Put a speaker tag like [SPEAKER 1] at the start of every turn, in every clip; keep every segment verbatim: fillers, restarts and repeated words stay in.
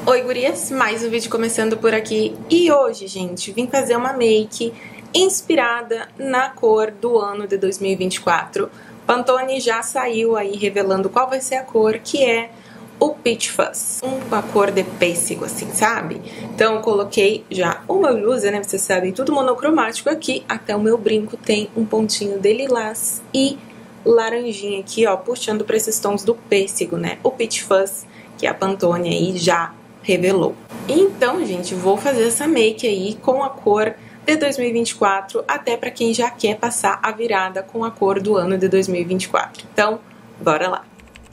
[SPEAKER 1] Oi gurias, mais um vídeo começando por aqui. E hoje, gente, vim fazer uma make inspirada na cor do ano de dois mil e vinte e quatro. Pantone já saiu aí revelando qual vai ser a cor, que é o Peach Fuzz, uma cor de pêssego, assim, sabe? Então eu coloquei já uma blusa, né, vocês sabem, tudo monocromático aqui, até o meu brinco tem um pontinho de lilás e laranjinha aqui, ó, puxando para esses tons do pêssego, né, o Peach Fuzz, que a Pantone aí já revelou. Então, gente, vou fazer essa make aí com a cor de dois mil e vinte e quatro, até para quem já quer passar a virada com a cor do ano de dois mil e vinte e quatro. Então, bora lá!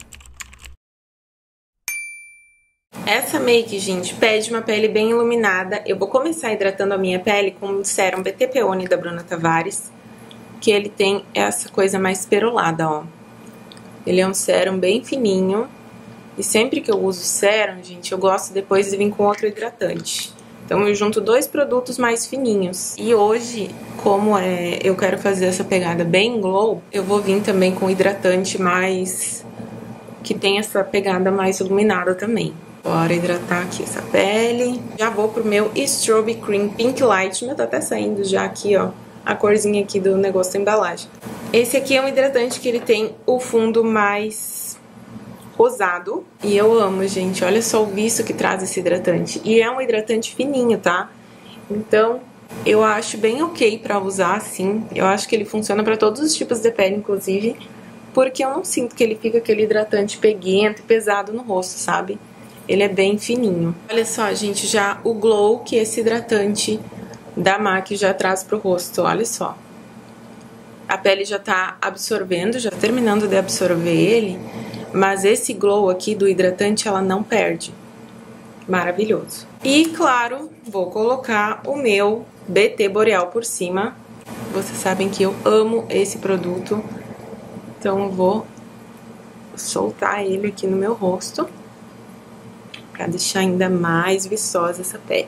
[SPEAKER 1] Essa make, gente, pede uma pele bem iluminada. Eu vou começar hidratando a minha pele com o Serum B T Peony da Bruna Tavares, que ele tem essa coisa mais perolada, ó. Ele é um sérum bem fininho. E sempre que eu uso sérum, gente, eu gosto depois de vir com outro hidratante. Então eu junto dois produtos mais fininhos. E hoje, como é, eu quero fazer essa pegada bem glow, eu vou vir também com hidratante mais... que tem essa pegada mais iluminada também. Bora hidratar aqui essa pele. Já vou pro meu Strobe Cream Pink Light. Meu, tá até saindo já aqui, ó, a corzinha aqui do negócio da embalagem. Esse aqui é um hidratante que ele tem o fundo mais rosado. E eu amo, gente. Olha só o viço que traz esse hidratante. E é um hidratante fininho, tá? Então, eu acho bem ok pra usar, assim. Eu acho que ele funciona pra todos os tipos de pele, inclusive. Porque eu não sinto que ele fica aquele hidratante peguento e pesado no rosto, sabe? Ele é bem fininho. Olha só, gente, já o glow que esse hidratante da MAC já traz pro rosto, olha só. A pele já tá absorvendo, já terminando de absorver ele, mas esse glow aqui do hidratante ela não perde. Maravilhoso. E, claro, vou colocar o meu B T Boreal por cima. Vocês sabem que eu amo esse produto, então eu vou soltar ele aqui no meu rosto, pra deixar ainda mais viçosa essa pele.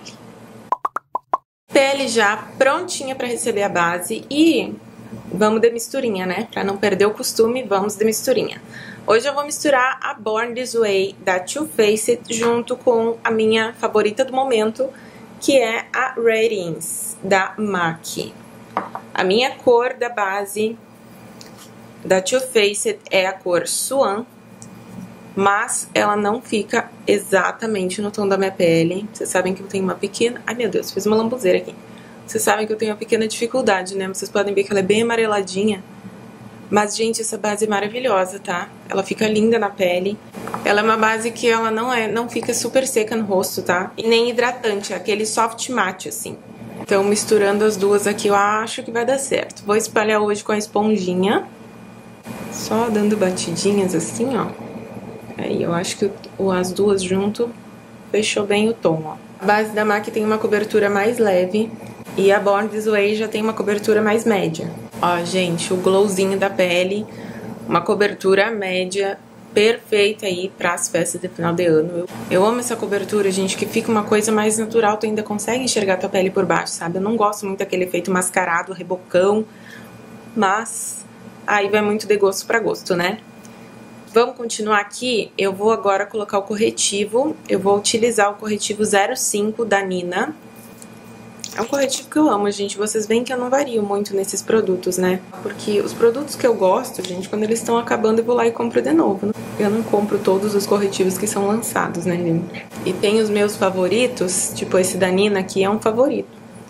[SPEAKER 1] Pele já prontinha pra receber a base e vamos de misturinha, né? Pra não perder o costume, vamos de misturinha. Hoje eu vou misturar a Born This Way da Too Faced junto com a minha favorita do momento, que é a Radiance da MAC. A minha cor da base da Too Faced é a cor Swan, mas ela não fica exatamente no tom da minha pele. Vocês sabem que eu tenho uma pequena... Ai, meu Deus, fiz uma lambuzeira aqui. Vocês sabem que eu tenho uma pequena dificuldade, né? Vocês podem ver que ela é bem amareladinha. Mas, gente, essa base é maravilhosa, tá? Ela fica linda na pele. Ela é uma base que ela não, é, não fica super seca no rosto, tá? E nem hidratante, é aquele soft matte, assim. Então, misturando as duas aqui, eu acho que vai dar certo. Vou espalhar hoje com a esponjinha. Só dando batidinhas assim, ó. Aí eu acho que o, as duas junto fechou bem o tom, ó. A base da MAC tem uma cobertura mais leve e a Born This Way já tem uma cobertura mais média. Ó, gente, o glowzinho da pele, uma cobertura média perfeita aí para as festas de final de ano. Eu, eu amo essa cobertura, gente, que fica uma coisa mais natural, tu ainda consegue enxergar tua pele por baixo, sabe? Eu não gosto muito daquele efeito mascarado, rebocão, mas aí vai muito de gosto para gosto, né? Vamos continuar aqui, eu vou agora colocar o corretivo, eu vou utilizar o corretivo zero cinco da Nina. É um corretivo que eu amo, gente, vocês veem que eu não vario muito nesses produtos, né? Porque os produtos que eu gosto, gente, quando eles estão acabando eu vou lá e compro de novo, né? Eu não compro todos os corretivos que são lançados, né, gente? E tem os meus favoritos, tipo esse da Nina aqui é um favorito.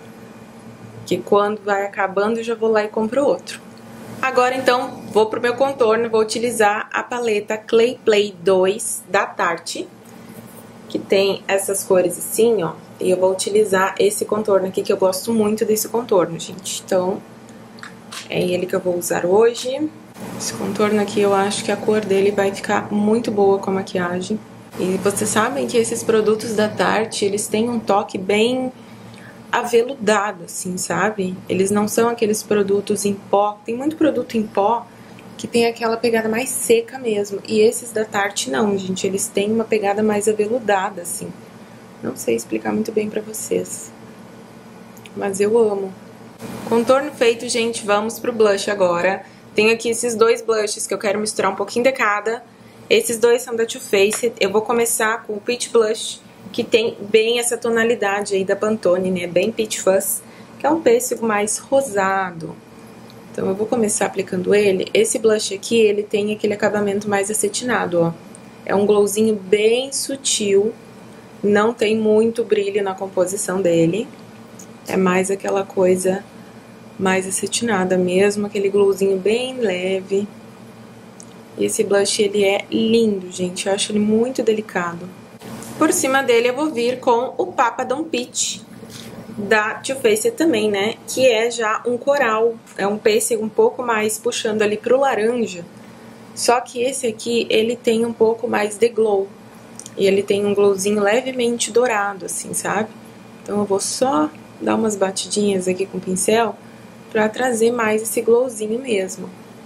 [SPEAKER 1] Que quando vai acabando eu já vou lá e compro outro. Agora, então, vou pro meu contorno, vou utilizar a paleta Clay Play dois da Tarte, que tem essas cores assim, ó, e eu vou utilizar esse contorno aqui, que eu gosto muito desse contorno, gente. Então, é ele que eu vou usar hoje. Esse contorno aqui, eu acho que a cor dele vai ficar muito boa com a maquiagem. E vocês sabem que esses produtos da Tarte, eles têm um toque bem aveludado, assim, sabe? Eles não são aqueles produtos em pó. Tem muito produto em pó que tem aquela pegada mais seca mesmo. E esses da Tarte não, gente. Eles têm uma pegada mais aveludada, assim. Não sei explicar muito bem pra vocês, mas eu amo. Contorno feito, gente. Vamos pro blush agora. Tenho aqui esses dois blushes que eu quero misturar um pouquinho de cada. Esses dois são da Too Faced. Eu vou começar com o Peach Blush que tem bem essa tonalidade aí da Pantone, né? Bem Peach Fuzz, que é um pêssego mais rosado. Então eu vou começar aplicando ele. Esse blush aqui, ele tem aquele acabamento mais acetinado, ó. É um glowzinho bem sutil, não tem muito brilho na composição dele. É mais aquela coisa mais acetinada mesmo, aquele glowzinho bem leve. E esse blush, ele é lindo, gente, eu acho ele muito delicado. Por cima dele eu vou vir com o Papadon Peach, da Too Faced também, né? Que é já um coral, é um pêssego um pouco mais puxando ali pro laranja. Só que esse aqui, ele tem um pouco mais de glow. E ele tem um glowzinho levemente dourado, assim, sabe? Então eu vou só dar umas batidinhas aqui com o pincel pra trazer mais esse glowzinho mesmo.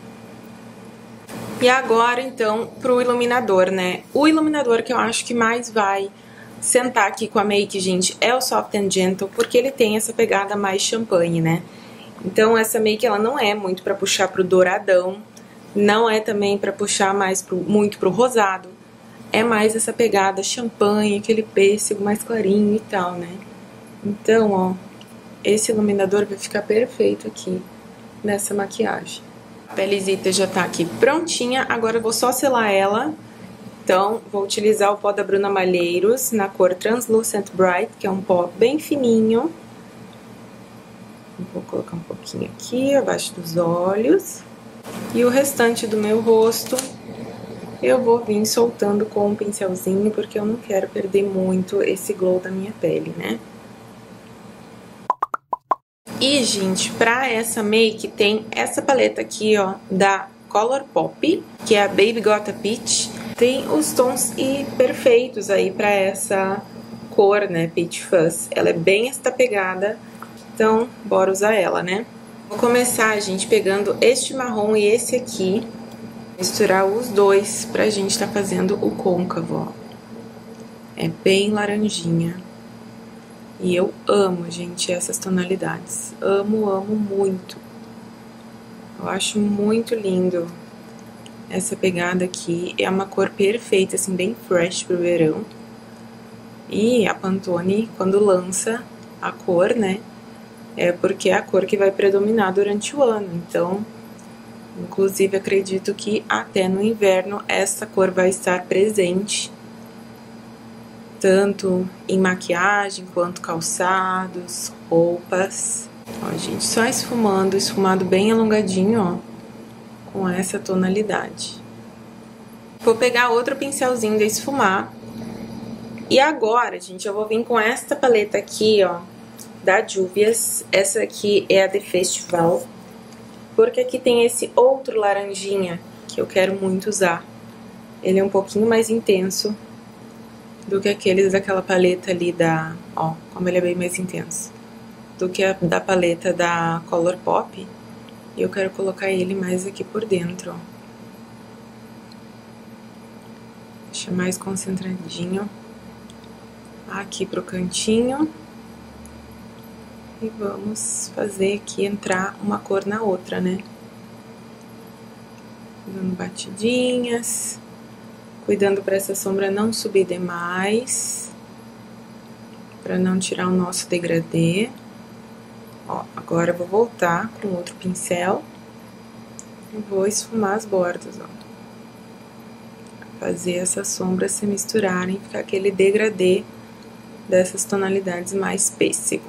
[SPEAKER 1] E agora, então, pro iluminador, né? O iluminador que eu acho que mais vai sentar aqui com a make, gente, é o Soft and Gentle, porque ele tem essa pegada mais champanhe, né? Então, essa make, ela não é muito pra puxar pro douradão, não é também pra puxar mais pro, muito pro rosado. É mais essa pegada champanhe, aquele pêssego mais clarinho e tal, né? Então, ó, esse iluminador vai ficar perfeito aqui nessa maquiagem. A pelezita já tá aqui prontinha, agora eu vou só selar ela. Então, vou utilizar o pó da Bruna Malheiros na cor Translucent Bright, que é um pó bem fininho. Vou colocar um pouquinho aqui, abaixo dos olhos. E o restante do meu rosto, eu vou vir soltando com um pincelzinho, porque eu não quero perder muito esse glow da minha pele, né? E, gente, pra essa make tem essa paleta aqui, ó, da Colourpop, que é a Baby Gota Peach. Tem os tons e perfeitos aí pra essa cor, né, Peach Fuzz. Ela é bem esta pegada, então bora usar ela, né? Vou começar, gente, pegando este marrom e esse aqui, misturar os dois pra gente tá fazendo o côncavo, ó. É bem laranjinha. E eu amo, gente, essas tonalidades. Amo, amo muito. Eu acho muito lindo essa pegada aqui. É uma cor perfeita, assim, bem fresh pro verão. E a Pantone, quando lança a cor, né, é porque é a cor que vai predominar durante o ano. Então, inclusive, acredito que até no inverno essa cor vai estar presente, tanto em maquiagem, quanto calçados, roupas. Ó, gente, só esfumando, esfumado bem alongadinho, ó, com essa tonalidade. Vou pegar outro pincelzinho de esfumar. E agora, gente, eu vou vir com esta paleta aqui, ó, da Juvia's. Essa aqui é a The Festival, porque aqui tem esse outro laranjinha que eu quero muito usar. Ele é um pouquinho mais intenso do que aqueles daquela paleta ali da... Ó, como ele é bem mais intenso. Do que a da paleta da Colourpop. E eu quero colocar ele mais aqui por dentro, ó. Deixa mais concentradinho. Aqui pro cantinho. E vamos fazer aqui entrar uma cor na outra, né? Dando batidinhas. Cuidando para essa sombra não subir demais, para não tirar o nosso degradê. Ó, agora eu vou voltar com outro pincel e vou esfumar as bordas, ó. Fazer essas sombras se misturarem, ficar aquele degradê dessas tonalidades mais pêssego.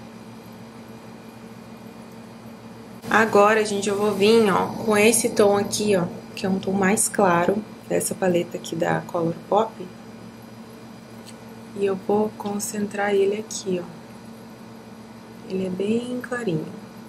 [SPEAKER 1] Agora, gente, eu vou vir, ó, com esse tom aqui, ó, que é um tom mais claro dessa paleta aqui da Colourpop. E eu vou concentrar ele aqui, ó. Ele é bem clarinho.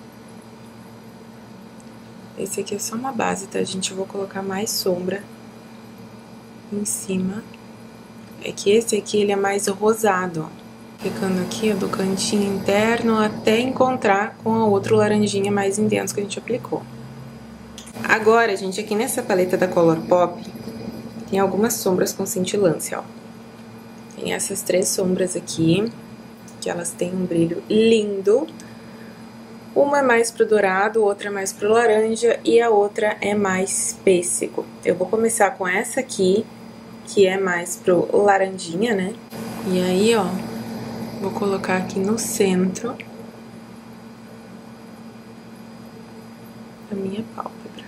[SPEAKER 1] Esse aqui é só uma base, tá, gente? Eu vou colocar mais sombra em cima. É que esse aqui, ele é mais rosado, ó. Ficando aqui, ó, do cantinho interno até encontrar com a outra laranjinha mais intenso que a gente aplicou. Agora, gente, aqui nessa paleta da Colourpop, tem algumas sombras com cintilância, ó. Tem essas três sombras aqui, que elas têm um brilho lindo. Uma é mais pro dourado, outra é mais pro laranja e a outra é mais pêssego. Eu vou começar com essa aqui, que é mais pro laranjinha, né? E aí, ó, vou colocar aqui no centro a minha pálpebra.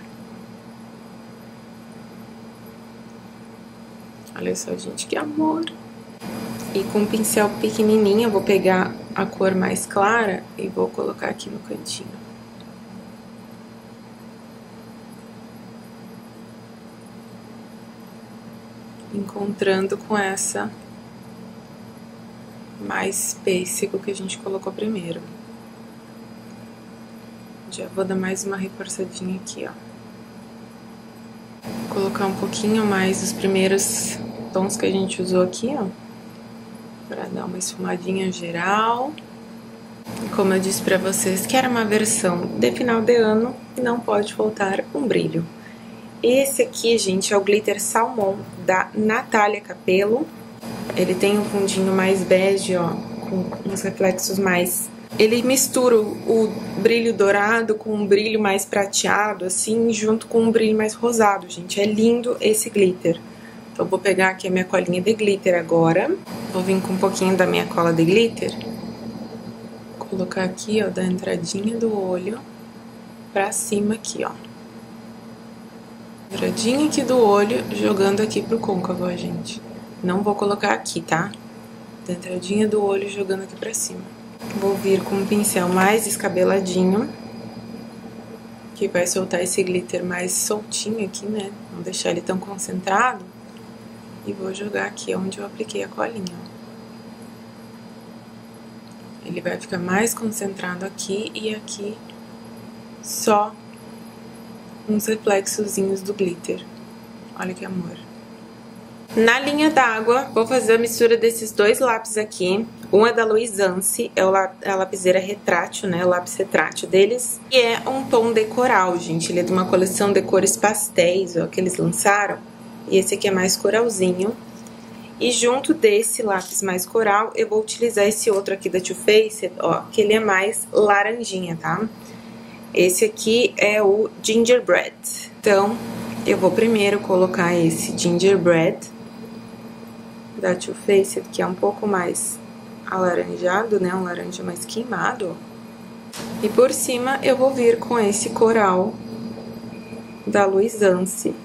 [SPEAKER 1] Olha só, gente, que amor! E com um pincel pequenininho, eu vou pegar a cor mais clara e vou colocar aqui no cantinho. Encontrando com essa mais pêssego que a gente colocou primeiro. Já vou dar mais uma reforçadinha aqui, ó. Vou colocar um pouquinho mais dos primeiros tons que a gente usou aqui, ó. Pra dar uma esfumadinha geral. E como eu disse pra vocês que era uma versão de final de ano, não pode faltar um brilho. Esse aqui, gente, é o Glitter Salmon da Natália Capello. Ele tem um fundinho mais bege, ó, com uns reflexos mais... Ele mistura o brilho dourado com um brilho mais prateado, assim, junto com um brilho mais rosado, gente. É lindo esse glitter. Então, vou pegar aqui a minha colinha de glitter agora. Vou vir com um pouquinho da minha cola de glitter. Colocar aqui, ó, da entradinha do olho pra cima aqui, ó. Entradinha aqui do olho, jogando aqui pro côncavo, ó, gente. Não vou colocar aqui, tá? Da entradinha do olho, jogando aqui pra cima. Vou vir com um pincel mais escabeladinho, que vai soltar esse glitter mais soltinho aqui, né? Não deixar ele tão concentrado. E vou jogar aqui onde eu apliquei a colinha, ó. Ele vai ficar mais concentrado aqui e aqui só uns reflexozinhos do glitter. Olha que amor. Na linha d'água, vou fazer a mistura desses dois lápis aqui. Um é da Luisance, é a lapiseira retrátil, né? O lápis retrátil deles. E é um tom de coral, gente. Ele é de uma coleção de cores pastéis, ó, que eles lançaram. E esse aqui é mais coralzinho. E junto desse lápis mais coral, eu vou utilizar esse outro aqui da Too Faced, ó, que ele é mais laranjinha, tá? Esse aqui é o Gingerbread. Então, eu vou primeiro colocar esse Gingerbread da Too Faced, que é um pouco mais alaranjado, né? Um laranja mais queimado. E por cima, eu vou vir com esse coral da Luisance,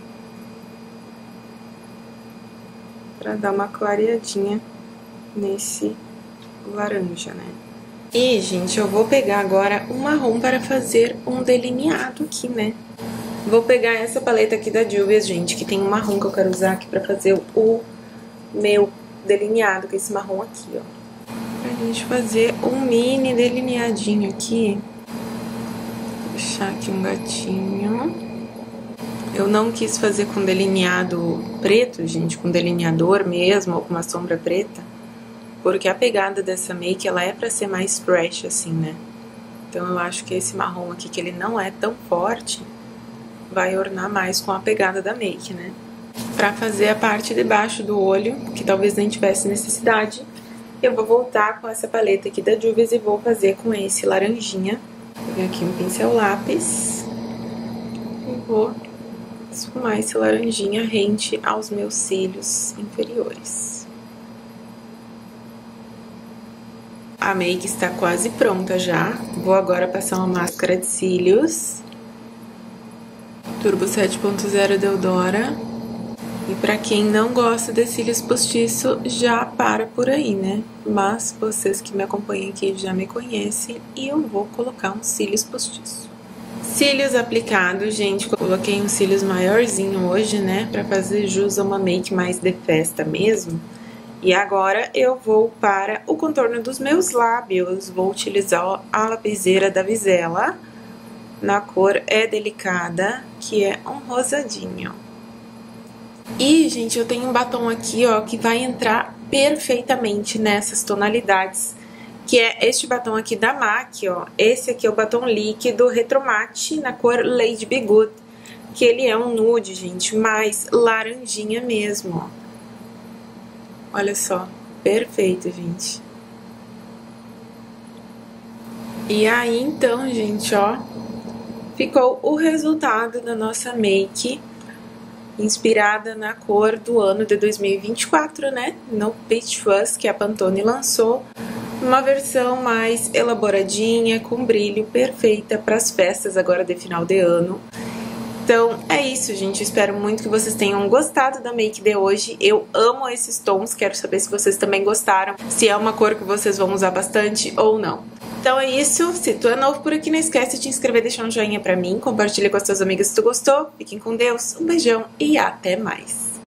[SPEAKER 1] pra dar uma clareadinha nesse laranja, né? E, gente, eu vou pegar agora um marrom para fazer um delineado aqui, né? Vou pegar essa paleta aqui da Juvia's, gente, que tem um marrom que eu quero usar aqui pra fazer o meu delineado, que é esse marrom aqui, ó. Pra gente fazer um mini delineadinho aqui. Vou deixar aqui um gatinho. Eu não quis fazer com delineado preto, gente, com delineador mesmo, ou com uma sombra preta, porque a pegada dessa make, ela é pra ser mais fresh, assim, né? Então, eu acho que esse marrom aqui, que ele não é tão forte, vai ornar mais com a pegada da make, né? Pra fazer a parte de baixo do olho, que talvez nem tivesse necessidade, eu vou voltar com essa paleta aqui da Juvia's e vou fazer com esse laranjinha. Vou pegar aqui um pincel lápis e vou esfumar esse laranjinha rente aos meus cílios inferiores. A make está quase pronta já. Vou agora passar uma máscara de cílios. Turbo sete ponto zero Deodora. E pra quem não gosta de cílios postiço, já para por aí, né? Mas vocês que me acompanham aqui já me conhecem e eu vou colocar um cílios postiço. Cílios aplicados, gente, coloquei um cílios maiorzinho hoje, né, pra fazer jus a uma make mais de festa mesmo. E agora eu vou para o contorno dos meus lábios, vou utilizar a lapiseira da Vizela, na cor É Delicada, que é um rosadinho. E, gente, eu tenho um batom aqui, ó, que vai entrar perfeitamente nessas tonalidades, que é este batom aqui da MAC, ó. Esse aqui é o batom líquido Retro Matte na cor Lady Be Good, que ele é um nude, gente, mais laranjinha mesmo, ó. Olha só, perfeito, gente. E aí, então, gente, ó, ficou o resultado da nossa make inspirada na cor do ano de dois mil e vinte e quatro, né? No Peach Fuzz, que a Pantone lançou. Uma versão mais elaboradinha, com brilho, perfeita para as festas agora de final de ano. Então é isso, gente. Espero muito que vocês tenham gostado da make de hoje. Eu amo esses tons, quero saber se vocês também gostaram, se é uma cor que vocês vão usar bastante ou não. Então é isso, se tu é novo por aqui, não esquece de te inscrever, deixar um joinha pra mim, compartilha com as tuas amigas se tu gostou. Fiquem com Deus, um beijão e até mais!